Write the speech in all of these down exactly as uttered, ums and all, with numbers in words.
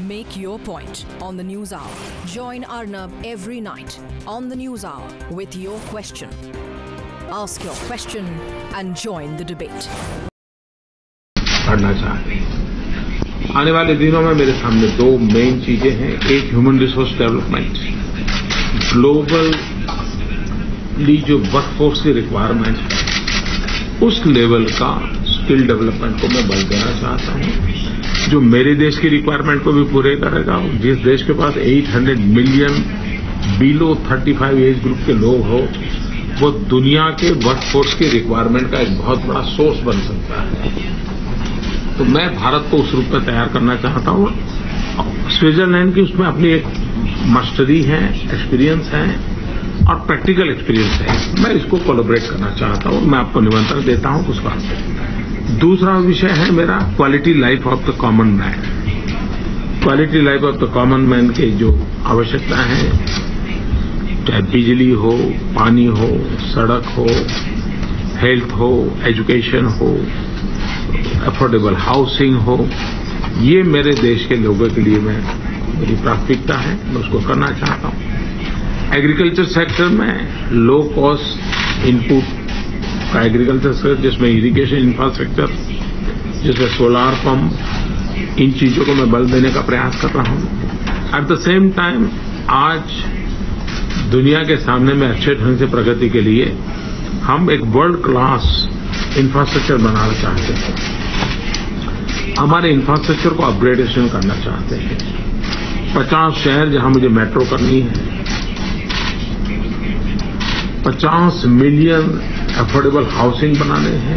Make your point on the News Hour. Join Arnab every night on the News Hour with your question. Ask your question and join the debate. पढ़ना चाहते हैं। आने वाले दिनों में मेरे सामने दो मेन चीजें हैं। एक ह्यूमन रिसोर्स डेवलपमेंट, ग्लोबली जो वर्कफोर्स की रिक्वायरमेंट है उस लेवल का स्किल डेवलपमेंट को मैं बल देना चाहता हूं, जो मेरे देश की रिक्वायरमेंट को भी पूरे करेगा। जिस देश के पास आठ सौ मिलियन बिलो पैंतीस एज ग्रुप के लोग हो, वो दुनिया के वर्कफोर्स की रिक्वायरमेंट का एक बहुत बड़ा सोर्स बन सकता है। तो मैं भारत को उस रूप में तैयार करना चाहता हूं। स्विट्जरलैंड की उसमें अपनी एक मास्टरी है, एक्सपीरियंस है और प्रैक्टिकल एक्सपीरियंस है। मैं इसको कोलैबोरेट करना चाहता हूं। मैं आपको निमंत्रण देता हूं उस बात पे। दूसरा विषय है मेरा quality life of the common man. Quality life of the common man की जो आवश्यकता है, चाहे बिजली हो, पानी हो, सड़क हो, हेल्थ हो, एजुकेशन हो, अफोर्डेबल हाउसिंग हो, ये मेरे देश के लोगों के लिए मैं मेरी प्राथमिकता है। मैं उसको करना चाहता हूं। एग्रीकल्चर सेक्टर में लो कॉस्ट इनपुट का एग्रीकल्चर सेक्टर, जिसमें इरिगेशन इंफ्रास्ट्रक्चर, जिसमें सोलार पंप, इन चीजों को मैं बल देने का प्रयास कर रहा हूं। एट द सेम टाइम आज दुनिया के सामने में अच्छे ढंग से प्रगति के लिए हम एक वर्ल्ड क्लास इंफ्रास्ट्रक्चर बनाना चाहते हैं। हमारे इंफ्रास्ट्रक्चर को अपग्रेडेशन करना चाहते हैं। पचास शहर जहां मुझे मेट्रो करनी है, पचास मिलियन अफोर्डेबल हाउसिंग बनाने हैं,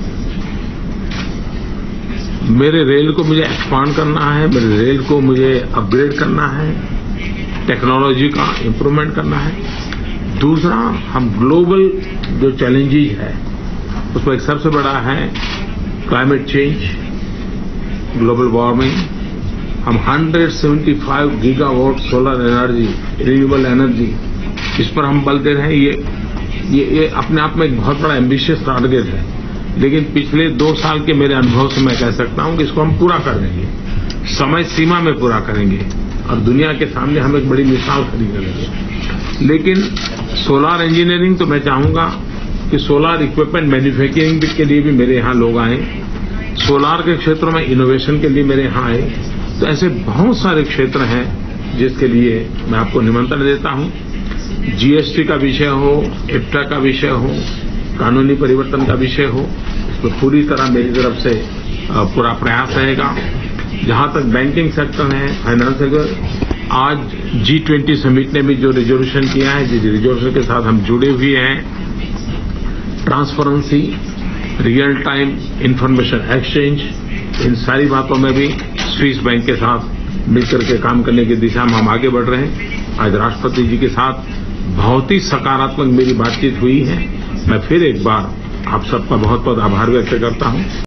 मेरे रेल को मुझे एक्सपांड करना है, मेरे रेल को मुझे अपग्रेड करना है, टेक्नोलॉजी का इम्प्रूवमेंट करना है। दूसरा, हम ग्लोबल जो चैलेंजेस है उसमें एक सबसे बड़ा है क्लाइमेट चेंज, ग्लोबल वार्मिंग। हम एक सौ पचहत्तर gigawatt solar energy, renewable energy, इस पर हम बल दे रहे हैं। ये ये ये अपने आप में एक बहुत बड़ा एम्बिशियस टारगेट है, लेकिन पिछले दो साल के मेरे अनुभव से मैं कह सकता हूं कि इसको हम पूरा कर देंगे, समय सीमा में पूरा करेंगे और दुनिया के सामने हम एक बड़ी मिसाल खड़ी करेंगे। लेकिन सोलार इंजीनियरिंग तो मैं चाहूंगा कि सोलार इक्विपमेंट मैन्युफैक्चरिंग के लिए भी मेरे यहां लोग आए, सोलार के क्षेत्रों में इनोवेशन के लिए मेरे यहां आए। तो ऐसे बहुत सारे क्षेत्र हैं जिसके लिए मैं आपको निमंत्रण देता हूं। जीएसटी का विषय हो, एफ्टा का विषय हो, कानूनी परिवर्तन का विषय हो, इसमें पूरी तरह मेरी तरफ से पूरा प्रयास रहेगा। जहां तक बैंकिंग सेक्टर है, फाइनेंस सेक्टर, आज जी ट्वेंटी समिट ने भी जो रिजोल्यूशन किया है, जिस रिजोल्यूशन के साथ हम जुड़े हुए हैं, transparency, real time information exchange, इन सारी बातों में भी स्विस बैंक के साथ मिलकर के काम करने की दिशा में हम आगे बढ़ रहे हैं। आज राष्ट्रपति जी के साथ बहुत ही सकारात्मक मेरी बातचीत हुई है। मैं फिर एक बार आप सबका बहुत बहुत आभार व्यक्त करता हूं।